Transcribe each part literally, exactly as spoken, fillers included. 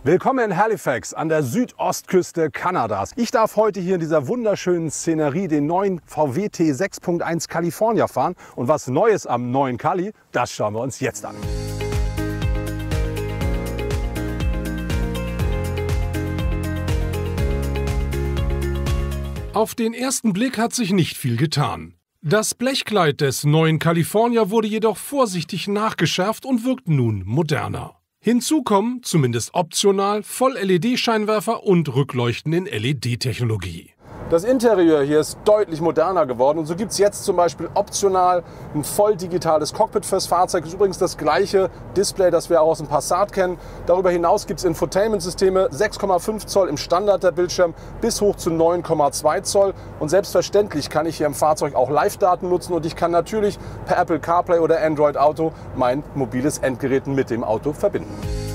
Willkommen in Halifax an der Südostküste Kanadas. Ich darf heute hier in dieser wunderschönen Szenerie den neuen V W T sechs Punkt eins California fahren. Und was Neues am neuen Cali, das schauen wir uns jetzt an. Auf den ersten Blick hat sich nicht viel getan. Das Blechkleid des neuen California wurde jedoch vorsichtig nachgeschärft und wirkt nun moderner. Hinzu kommen, zumindest optional, Voll-L E D-Scheinwerfer und Rückleuchten in L E D-Technologie. Das Interieur hier ist deutlich moderner geworden und so gibt es jetzt zum Beispiel optional ein voll digitales Cockpit fürs Fahrzeug. Das ist übrigens das gleiche Display, das wir auch aus dem Passat kennen. Darüber hinaus gibt es Infotainment-Systeme, sechs Komma fünf Zoll im Standard der Bildschirm bis hoch zu neun Komma zwei Zoll. Und selbstverständlich kann ich hier im Fahrzeug auch Live-Daten nutzen und ich kann natürlich per Apple CarPlay oder Android Auto mein mobiles Endgerät mit dem Auto verbinden.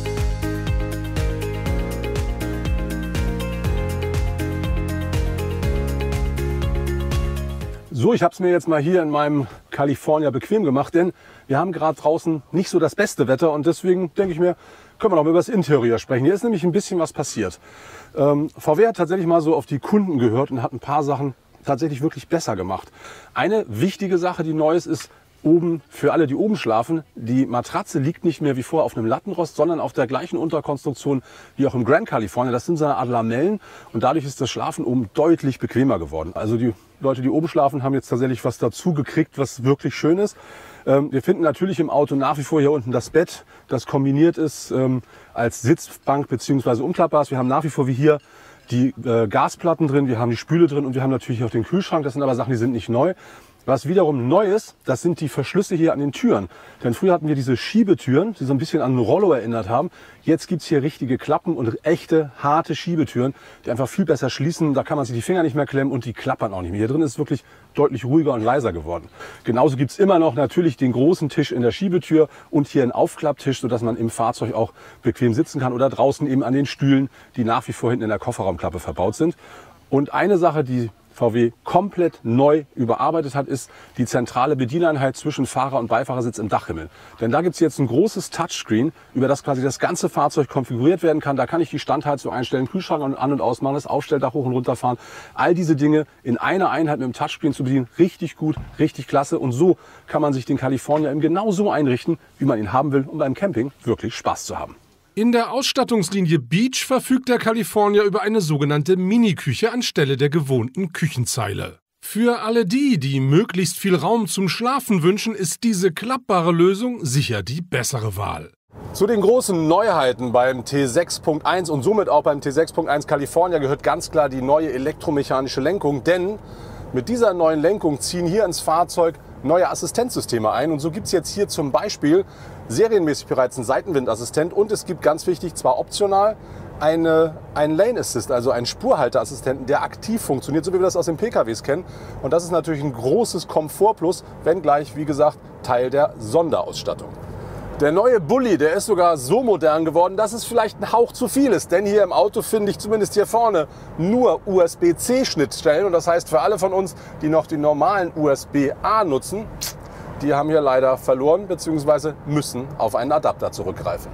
So, ich habe es mir jetzt mal hier in meinem California bequem gemacht, denn wir haben gerade draußen nicht so das beste Wetter und deswegen denke ich mir, können wir noch mal über das Interieur sprechen. Hier ist nämlich ein bisschen was passiert. Ähm, V W hat tatsächlich mal so auf die Kunden gehört und hat ein paar Sachen tatsächlich wirklich besser gemacht. Eine wichtige Sache, die neu ist, ist oben, für alle, die oben schlafen, die Matratze liegt nicht mehr wie vorher auf einem Lattenrost, sondern auf der gleichen Unterkonstruktion wie auch im Grand California. Das sind so eine Art Lamellen und dadurch ist das Schlafen oben deutlich bequemer geworden. Also die Leute, die oben schlafen, haben jetzt tatsächlich was dazu gekriegt, was wirklich schön ist. Ähm, wir finden natürlich im Auto nach wie vor hier unten das Bett, das kombiniert ist ähm, als Sitzbank bzw. umklappbar ist. Wir haben nach wie vor wie hier die äh, Gasplatten drin, wir haben die Spüle drin und wir haben natürlich auch den Kühlschrank. Das sind aber Sachen, die sind nicht neu. Was wiederum neu ist, das sind die Verschlüsse hier an den Türen. Denn früher hatten wir diese Schiebetüren, die so ein bisschen an ein Rollo erinnert haben. Jetzt gibt's hier richtige Klappen und echte, harte Schiebetüren, die einfach viel besser schließen. Da kann man sich die Finger nicht mehr klemmen und die klappern auch nicht mehr. Hier drin ist es wirklich deutlich ruhiger und leiser geworden. Genauso gibt's immer noch natürlich den großen Tisch in der Schiebetür und hier einen Aufklapptisch, sodass man im Fahrzeug auch bequem sitzen kann oder draußen eben an den Stühlen, die nach wie vor hinten in der Kofferraumklappe verbaut sind. Und eine Sache, die V W komplett neu überarbeitet hat, ist die zentrale Bedieneinheit zwischen Fahrer- und Beifahrersitz im Dachhimmel. Denn da gibt es jetzt ein großes Touchscreen, über das quasi das ganze Fahrzeug konfiguriert werden kann. Da kann ich die Standheizung einstellen, Kühlschrank an- und ausmachen, das Aufstelldach hoch und runter fahren. All diese Dinge in einer Einheit mit dem Touchscreen zu bedienen, richtig gut, richtig klasse. Und so kann man sich den California eben genau so einrichten, wie man ihn haben will, um beim Camping wirklich Spaß zu haben. In der Ausstattungslinie Beach verfügt der California über eine sogenannte Mini-Küche anstelle der gewohnten Küchenzeile. Für alle die, die möglichst viel Raum zum Schlafen wünschen, ist diese klappbare Lösung sicher die bessere Wahl. Zu den großen Neuheiten beim T sechs Punkt eins und somit auch beim T sechs Punkt eins California gehört ganz klar die neue elektromechanische Lenkung, denn mit dieser neuen Lenkung ziehen hier ins Fahrzeug neue Assistenzsysteme ein und so gibt es jetzt hier zum Beispiel serienmäßig bereits einen Seitenwindassistent und es gibt ganz wichtig, zwar optional, eine, einen Lane Assist, also einen Spurhalteassistenten, der aktiv funktioniert, so wie wir das aus den P K Ws kennen. Und das ist natürlich ein großes Komfortplus, wenngleich, wie gesagt, Teil der Sonderausstattung. Der neue Bulli, der ist sogar so modern geworden, dass es vielleicht ein Hauch zu viel ist. Denn hier im Auto finde ich zumindest hier vorne nur U S B C Schnittstellen. Und das heißt für alle von uns, die noch die normalen U S B A nutzen, die haben hier leider verloren bzw. müssen auf einen Adapter zurückgreifen.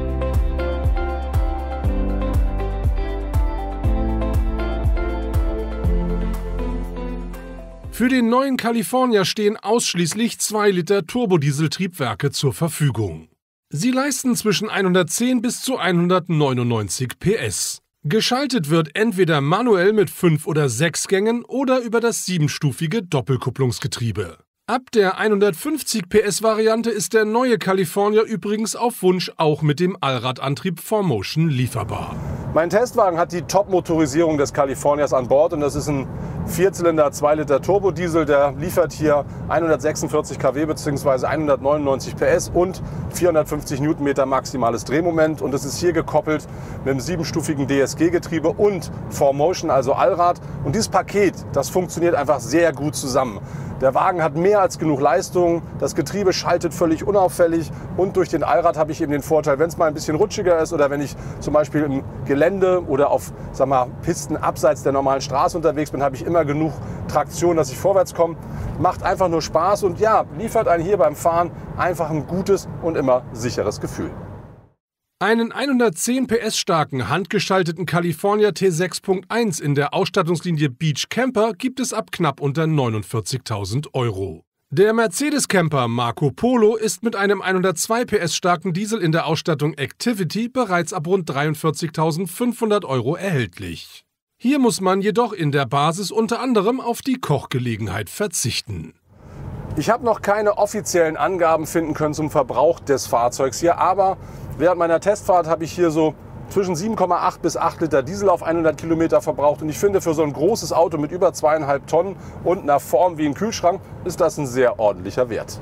Für den neuen California stehen ausschließlich zwei Liter Turbodieseltriebwerke zur Verfügung. Sie leisten zwischen hundertzehn bis zu hundertneunundneunzig P S. Geschaltet wird entweder manuell mit fünf oder sechs Gängen oder über das siebenstufige Doppelkupplungsgetriebe. Ab der hundertfünfzig P S Variante ist der neue California übrigens auf Wunsch auch mit dem Allradantrieb four motion lieferbar. Mein Testwagen hat die Top-Motorisierung des Californias an Bord und das ist ein Vierzylinder, zwei Liter Turbodiesel, der liefert hier hundertsechsundvierzig Kilowatt bzw. hundertneunundneunzig P S und vierhundertfünfzig Newtonmeter maximales Drehmoment und es ist hier gekoppelt mit einem siebenstufigen D S G-Getriebe und four motion, also Allrad. Und dieses Paket, das funktioniert einfach sehr gut zusammen. Der Wagen hat mehr als genug Leistung, das Getriebe schaltet völlig unauffällig und durch den Allrad habe ich eben den Vorteil, wenn es mal ein bisschen rutschiger ist oder wenn ich zum Beispiel im Gelände oder auf sag mal, Pisten abseits der normalen Straße unterwegs bin, habe ich immer genug Traktion, dass ich vorwärts komme. Macht einfach nur Spaß und ja, liefert einen hier beim Fahren einfach ein gutes und immer sicheres Gefühl. Einen hundertzehn P S starken, handgestalteten California T sechs Punkt eins in der Ausstattungslinie Beach Camper gibt es ab knapp unter neunundvierzigtausend Euro. Der Mercedes Camper Marco Polo ist mit einem hundertzwei P S starken Diesel in der Ausstattung Activity bereits ab rund dreiundvierzigtausendfünfhundert Euro erhältlich. Hier muss man jedoch in der Basis unter anderem auf die Kochgelegenheit verzichten. Ich habe noch keine offiziellen Angaben finden können zum Verbrauch des Fahrzeugs hier, aber während meiner Testfahrt habe ich hier so zwischen sieben Komma acht bis acht Liter Diesel auf hundert Kilometer verbraucht. Und ich finde, für so ein großes Auto mit über zweieinhalb Tonnen und einer Form wie ein Kühlschrank ist das ein sehr ordentlicher Wert.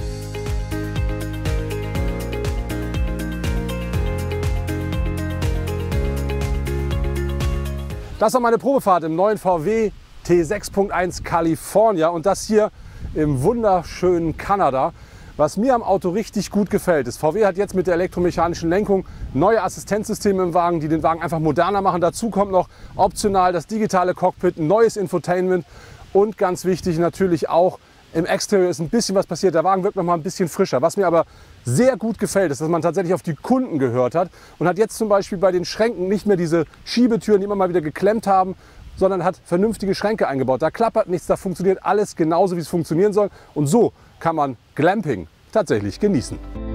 Das war meine Probefahrt im neuen V W T sechs Punkt eins California und das hier im wunderschönen Kanada. Was mir am Auto richtig gut gefällt, ist, V W hat jetzt mit der elektromechanischen Lenkung neue Assistenzsysteme im Wagen, die den Wagen einfach moderner machen. Dazu kommt noch optional das digitale Cockpit, ein neues Infotainment und ganz wichtig natürlich auch im Exterior ist ein bisschen was passiert. Der Wagen wirkt noch mal ein bisschen frischer. Was mir aber sehr gut gefällt, ist, dass man tatsächlich auf die Kunden gehört hat und hat jetzt zum Beispiel bei den Schränken nicht mehr diese Schiebetüren, die immer mal wieder geklemmt haben, sondern hat vernünftige Schränke eingebaut. Da klappert nichts, da funktioniert alles genauso, wie es funktionieren soll. Und so kann man Glamping tatsächlich genießen.